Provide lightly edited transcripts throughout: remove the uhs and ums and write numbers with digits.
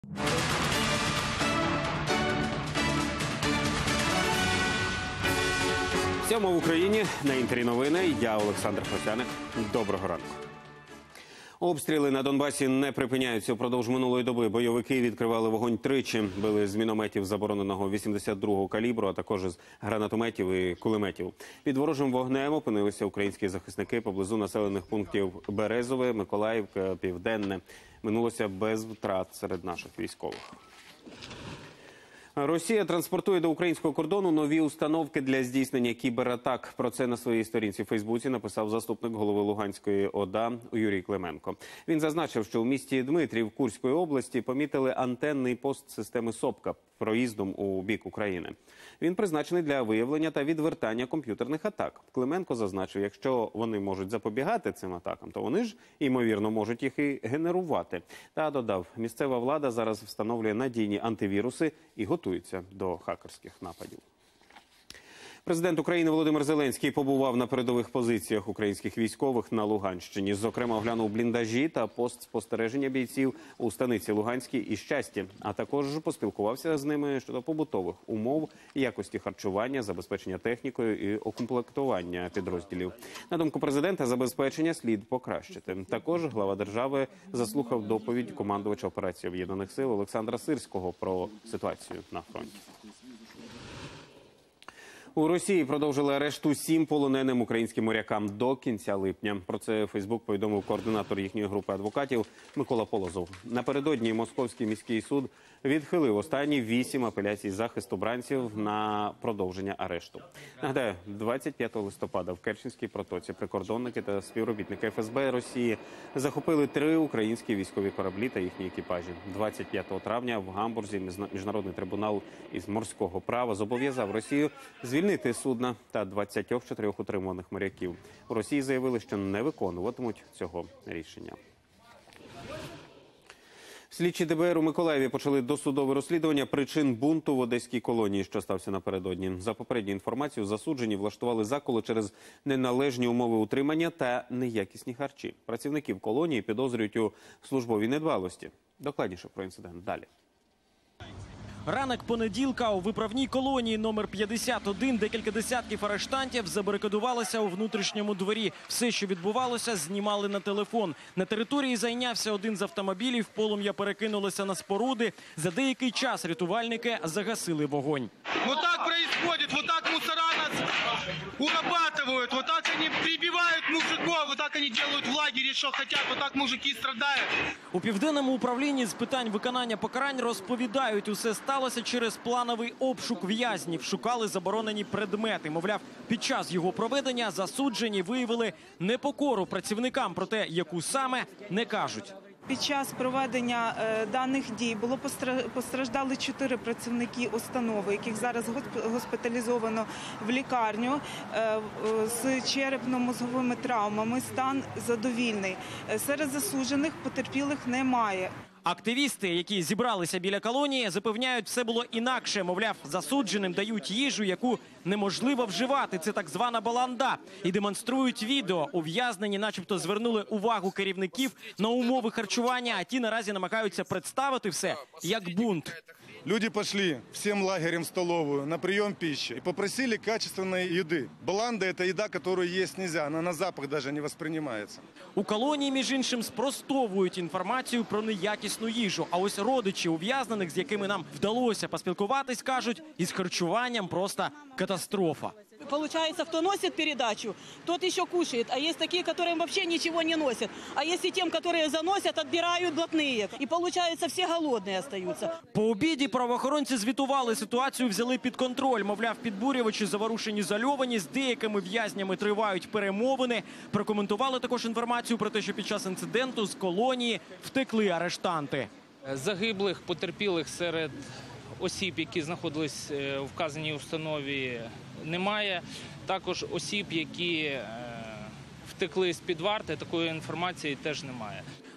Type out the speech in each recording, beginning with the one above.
Сьомо в Україні. На Інтері новини. Я Олександр Хосяник. Доброго ранку. Обстріли на Донбасі не припиняються. Впродовж минулої доби бойовики відкривали вогонь тричі. Били з мінометів забороненого 82-го калібру, а також з гранатометів і кулеметів. Під ворожим вогнем опинилися українські захисники поблизу населених пунктів Березове, Миколаївка, Південне. Минулося без втрат серед наших військових. Росія транспортує до українського кордону нові установки для здійснення кібератак. Про це на своїй сторінці в Фейсбуці написав заступник голови Луганської ОДА Юрій Клименко. Він зазначив, що у місті Дмитрів Курської області помітили антенний пост системи СОПКА проїздом у бік України. Він призначений для виявлення та відвертання комп'ютерних атак. Клименко зазначив, якщо вони можуть запобігати цим атакам, то вони ж, ймовірно, можуть їх і генерувати. Та додав, місцева влада зараз встановлює надійні антивіруси і готується до хакерських нападів. Президент України Володимир Зеленський побував на передових позиціях українських військових на Луганщині. Зокрема, оглянув бліндажі та пост спостереження бійців у Станиці Луганській і Щасті. А також поспілкувався з ними щодо побутових умов, якості харчування, забезпечення технікою і укомплектування підрозділів. На думку президента, забезпечення слід покращити. Також глава держави заслухав доповідь командувача операції Об'єднаних сил Олександра Сирського про ситуацію на фронті. У Росії продовжили арешт усім полоненим українським морякам до кінця липня. Про це Фейсбук повідомив координатор їхньої групи адвокатів Микола Полозов. Напередодні Московський міський суд відхилив останні 8 апеляцій захисту бранців на продовження арешту. Нагадаю, 25 листопада в Керченській протоці прикордонники та співробітники ФСБ Росії захопили 3 українські військові кораблі та їхні екіпажі. 25 травня в Гамбурзі Міжнародний трибунал із морського права зобов'язав Росію звільнити судна та 24 утримуваних моряків. У Росії заявили, що не виконуватимуть цього рішення. Слідчі ДБР у Миколаєві почали досудове розслідування причин бунту в одеській колонії, що стався напередодні. За попередню інформацію, засуджені влаштували заколи через неналежні умови утримання та неякісні харчі. Працівників колонії підозрюють у службовій недбалості. Докладніше про інцидент далі. Ранок понеділка у виправній колонії номер 51 декілька десятків арештантів забарикадувалися у внутрішньому дворі. Все, що відбувалося, знімали на телефон. На території зайнявся один з автомобілів, полум'я перекинулося на споруди. За деякий час рятувальники загасили вогонь. Вот так происходит, вот так мусора нас урабатывают, вот так они прибивают мужиков, вот так они делают в лагере, что хотят, вот так мужики страдают. У Південному управлінні з питань виконання покарань розповідають, усе сталося через плановий обшук в'язнів. Шукали заборонені предмети. Мовляв, під час його проведення засуджені виявили непокору працівникам, проте яку саме не кажуть. Під час проведення даних дій постраждали 4 працівники установи, яких зараз госпіталізовано в лікарню з черепно-мозговими травмами. Стан задовільний. Серед засуджених потерпілих немає. Активісти, які зібралися біля колонії, запевняють, все було інакше. Мовляв, засудженим дають їжу, яку неможливо вживати. Це так звана баланда. І демонструють відео. Ув'язнені начебто звернули увагу керівників на умови харчування, а ті наразі намагаються представити все як бунт. Люди пошли всем лагерем в столовую на прием пищи и попросили качественной еды. Баланда – это еда, которую есть нельзя, она на запах даже не воспринимается. У колонії, між іншим, спростовують інформацію про неякісну їжу. А ось родичі ув'язнених, з якими нам вдалося поспілкуватись, кажуть, із харчуванням просто катастрофа. Получается, кто носит передачу, тот еще кушает. А есть такие, которым вообще ничего не носят. А есть и тем, которые заносят, отбирают блатные. И получается, все голодные остаются. По обіді правоохоронці звітували ситуацію, взяли під контроль. Мовляв, підбурювачі заворушені, зальовані, з деякими в'язнями тривають перемовини. Прокоментували також інформацію про те, що під час інциденту з колонії втекли арештанти. Загиблих, потерпілих серед осіб, які знаходились в вказаній установі, немає. Також осіб, які втекли з-під варти, такої інформації теж немає.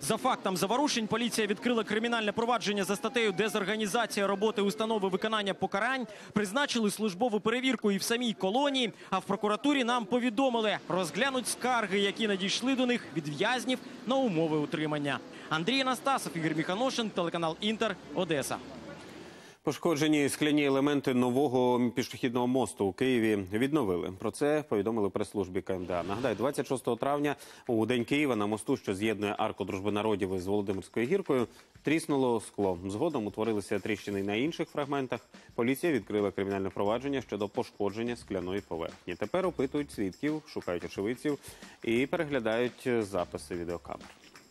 За фактом заворушень поліція відкрила кримінальне провадження за статтею «Дезорганізація роботи установи виконання покарань». Призначили службову перевірку і в самій колонії, а в прокуратурі нам повідомили, розглянуть скарги, які надійшли до них від в'язнів на умови утримання. Андрій Анастасов, Ігор Міханошин, телеканал «Інтер», Одеса. Пошкоджені скляні елементи нового пішохідного мосту у Києві відновили. Про це повідомили в прес-службі КМДА. Нагадаю, 26 травня у День Києва на мосту, що з'єднує арку Дружби народів із Володимирською гіркою, тріснуло скло. Згодом утворилися тріщини на інших фрагментах. Поліція відкрила кримінальне провадження щодо пошкодження скляної поверхні. Тепер опитують свідків, шукають очевидців і переглядають записи відеокамер.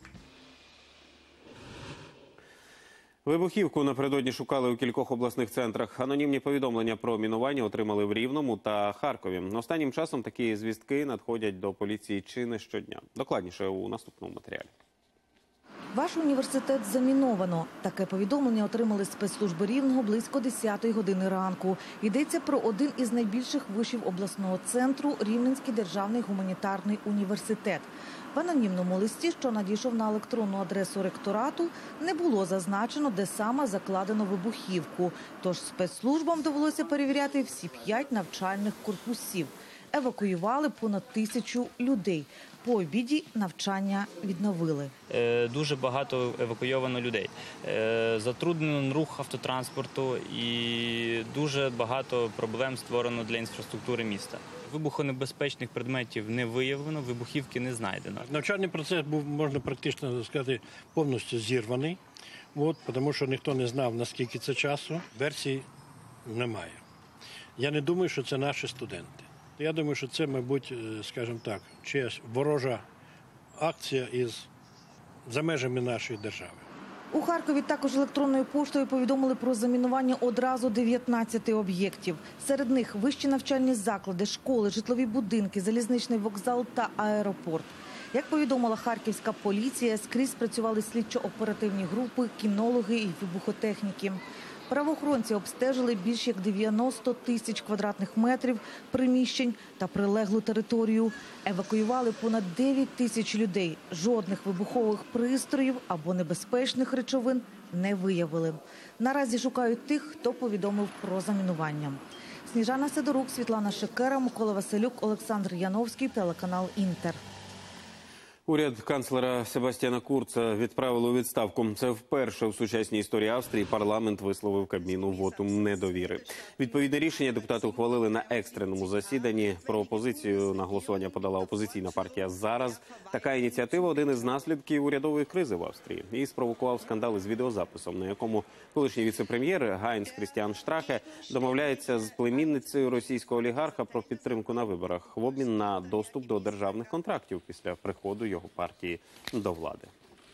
Вибухівку напередодні шукали у кількох обласних центрах. Анонімні повідомлення про мінування отримали в Рівному та Харкові. Останнім часом такі звістки надходять до поліції чи не щодня. Докладніше у наступному матеріалі. Ваш університет заміновано. Таке повідомлення отримали спецслужби Рівного близько 10-ї години ранку. Йдеться про один із найбільших вишів обласного центру – Рівненський державний гуманітарний університет. В анонімному листі, що надійшов на електронну адресу ректорату, не було зазначено, де саме закладено вибухівку. Тож спецслужбам довелося перевіряти всі 5 навчальних корпусів. Евакуювали понад 1000 людей. По обіді навчання відновили. Дуже багато евакуйовано людей. Затруднено рух автотранспорту і дуже багато проблем створено для інфраструктури міста. Вибухонебезпечних предметів не виявлено, вибухівки не знайдено. Навчальний процес був, можна практично сказати, повністю зірваний, тому що ніхто не знав, наскільки це часу. Версій немає. Я не думаю, що це наші студенти. Я думаю, що це, мабуть, скажімо так, чиясь ворожа акція за межами нашої держави. У Харкові також електронною поштою повідомили про замінування одразу 19 об'єктів. Серед них вищі навчальні заклади, школи, житлові будинки, залізничний вокзал та аеропорт. Як повідомила харківська поліція, скрізь працювали слідчо-оперативні групи, кінологи і вибухотехніки. Правоохоронці обстежили більш як 90 тисяч квадратних метрів приміщень та прилеглу територію. Евакуювали понад 9 тисяч людей. Жодних вибухових пристроїв або небезпечних речовин не виявили. Наразі шукають тих, хто повідомив про замінування. Сніжана Сидорук, Світлана Шекера, Микола Василюк, Олександр Яновський, телеканал «Інтер». Уряд канцлера Себастьяна Курца відправили у відставку. Це вперше в сучасній історії Австрії парламент висловив Кабміну вотум недовіри. Відповідне рішення депутати ухвалили на екстреному засіданні. Про опозицію на голосування подала опозиційна партія «Зараз». Така ініціатива – один із наслідків урядової кризи в Австрії. І спровокував скандали з відеозаписом, на якому колишній віце-прем'єр Гайнц Крістіан Штрахе домовляється з племінницею російського олігарха про підтримку на виборах в обмін на доступ до державних контрактів після приходу його партії до влади.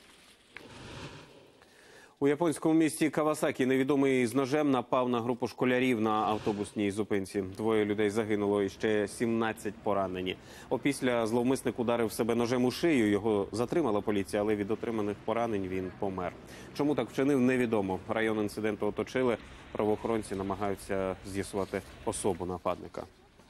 У японському місті Кавасакі невідомий з ножем напав на групу школярів на автобусній зупинці. 2 людей загинуло і ще 17 поранені. Опісля зловмисник ударив себе ножем у шию. Його затримала поліція, але від отриманих поранень він помер. Чому так вчинив, невідомо. Район інциденту оточили. Правоохоронці намагаються з'ясувати особу нападника.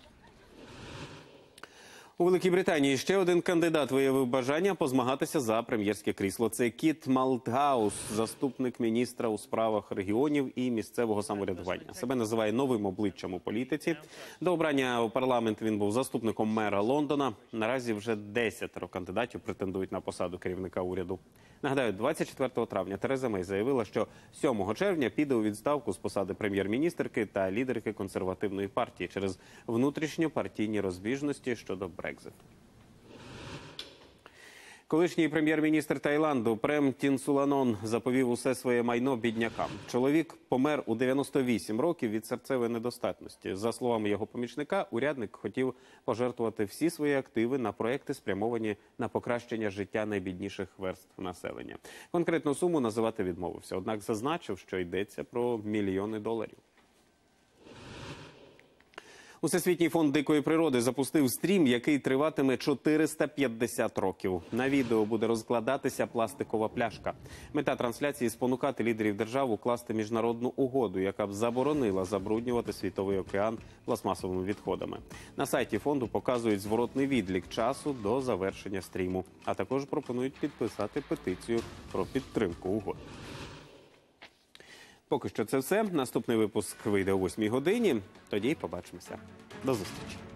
У Великій Британії ще один кандидат виявив бажання позмагатися за прем'єрське крісло. Це Кіт Малтгаус, заступник міністра у справах регіонів і місцевого самоврядування. Себе називає новим обличчям у політиці. До обрання у парламент він був заступником мера Лондона. Наразі вже 10 кандидатів претендують на посаду керівника уряду. Нагадаю, 24 травня Тереза Мей заявила, що 7 червня піде у відставку з посади прем'єр-міністерки та лідерки консервативної партії через внутрішньопартійні розбіжності щодо Брекзиту. Колишній прем'єр-міністр Таїланду Прем Тінсуланон заповів усе своє майно біднякам. Чоловік помер у 98 років від серцевої недостатності. За словами його помічника, урядник хотів пожертвувати всі свої активи на проекти, спрямовані на покращення життя найбідніших верств населення. Конкретну суму називати відмовився, однак зазначив, що йдеться про мільйони доларів. Всесвітній фонд дикої природи запустив стрім, який триватиме 450 років. На відео буде розкладатися пластикова пляшка. Мета трансляції – спонукати лідерів держав укласти міжнародну угоду, яка б заборонила забруднювати світовий океан пластмасовими відходами. На сайті фонду показують зворотний відлік часу до завершення стріму, а також пропонують підписати петицію про підтримку угоди. Поки що це все. Наступний випуск вийде о 8 годині. Тоді побачимося. До зустрічі.